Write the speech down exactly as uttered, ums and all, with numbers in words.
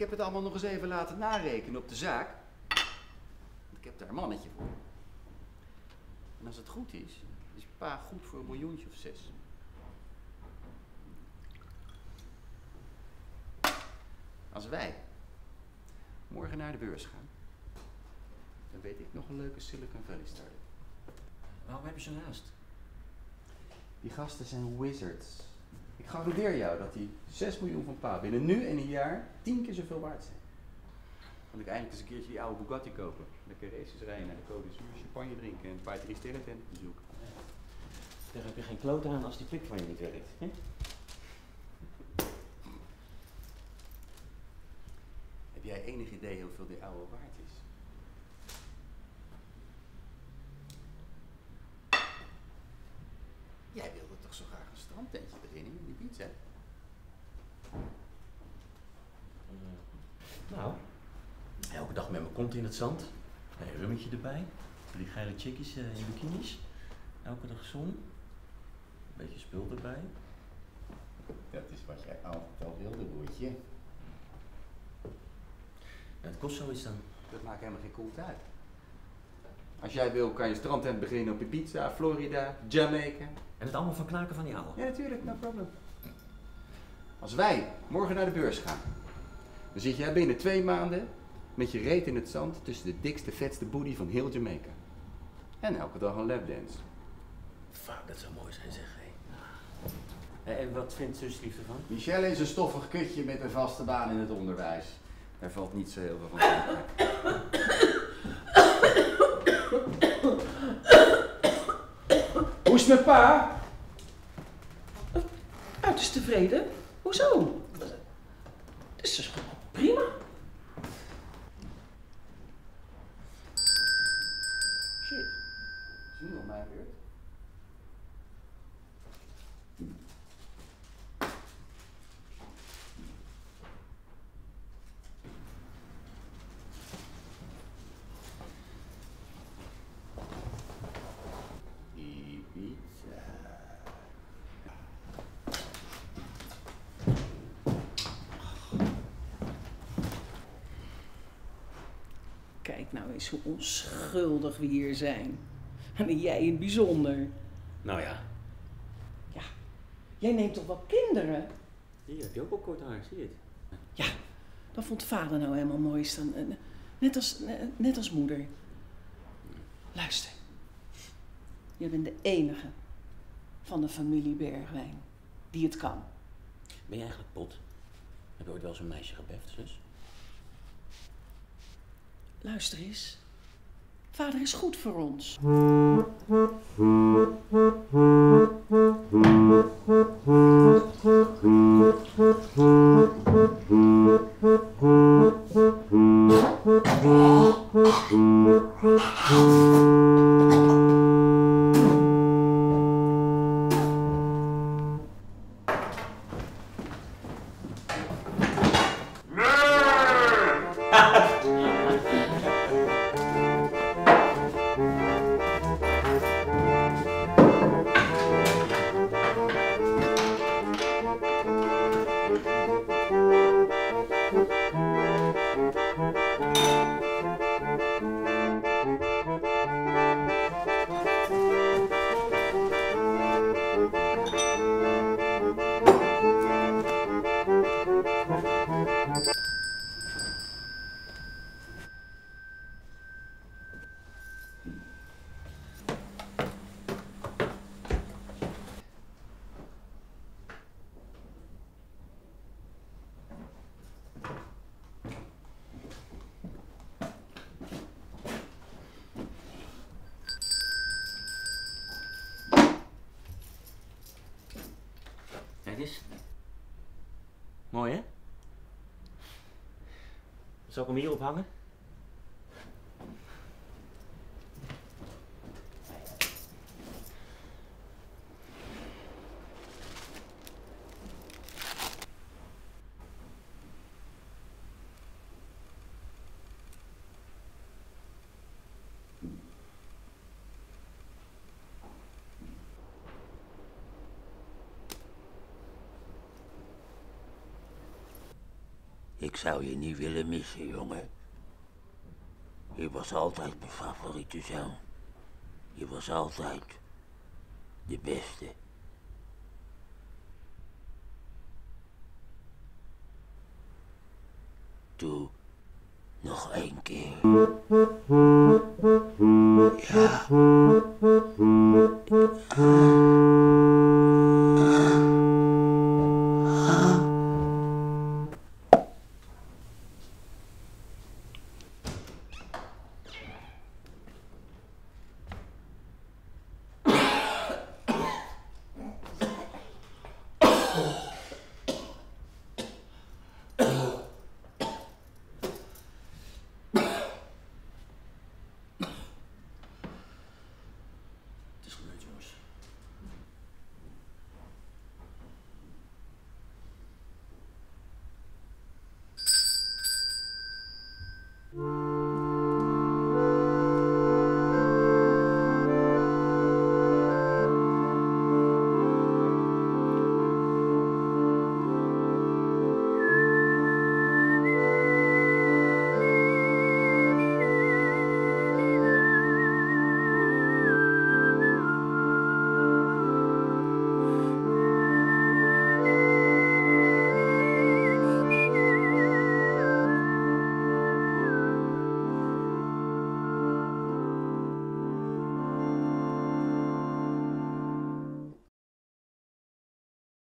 heb het allemaal nog eens even laten narekenen op de zaak. Want ik heb daar een mannetje voor. En als het goed is, is pa goed voor een miljoentje of zes. Als wij morgen naar de beurs gaan, dan weet ik nog een leuke Silicon Valley starten. Waarom heb je zo'n haast? Die gasten zijn wizards. Ik garandeer jou dat die zes miljoen van pa binnen nu en een jaar tien keer zoveel waard zijn. Kan ik eindelijk eens een keertje die oude Bugatti kopen. Lekker races rijden naar de Côte d'Azur, champagne drinken en een paar drie sterren tenten bezoeken. Daar heb je geen kloot aan als die pik van je niet werkt. Hè? Heb jij enig idee hoeveel die oude waard is? Jij wilde toch zo graag een strandtentje beginnen in die pizza? Uh, nou, elke dag met mijn kont in het zand. Een rummetje erbij. Die geile chickies uh, in bikinis. Elke dag zon. Een beetje spul erbij. Dat is wat jij altijd al wilde, broertje. Ja, het kost zoiets dan. Dat maakt helemaal geen koelt uit. Als jij wil, kan je strandtent beginnen op Ibiza, Florida, Jamaica. En het allemaal van knaken van die ouwe. Ja, natuurlijk, no problem. Als wij morgen naar de beurs gaan, dan zit jij binnen twee maanden met je reet in het zand tussen de dikste, vetste booty van heel Jamaica. En elke dag een lapdance. Fuck, dat zou mooi zijn, zeg. Hey. En wat vindt zuslief ervan? Michelle is een stoffig kutje met een vaste baan in het onderwijs. Daar valt niet zo heel veel van te Hoe is het met pa? Uiterst tevreden. Hoezo? Het is dus gewoon prima. Shit. Is nu al mijn beurt? Kijk nou eens hoe onschuldig we hier zijn. En jij in het bijzonder. Nou ja. Ja, jij neemt toch wel kinderen? Hier heb je ook al kort haar, zie je het? Ja, dat vond vader nou helemaal mooi staan. Net als, net als moeder. Luister. Je bent de enige van de familie Bergwijn die het kan. Ben je eigenlijk pot? Heb je ooit wel zo'n meisje gebeft, zus? Luister eens. Vader is goed voor ons. Kijk eens. Mooi, hè? Zal ik hem hier ophangen? Ik Ik zou je niet willen missen, jongen. Je was altijd mijn favoriete zoon. Je was altijd de beste. Doe nog één keer.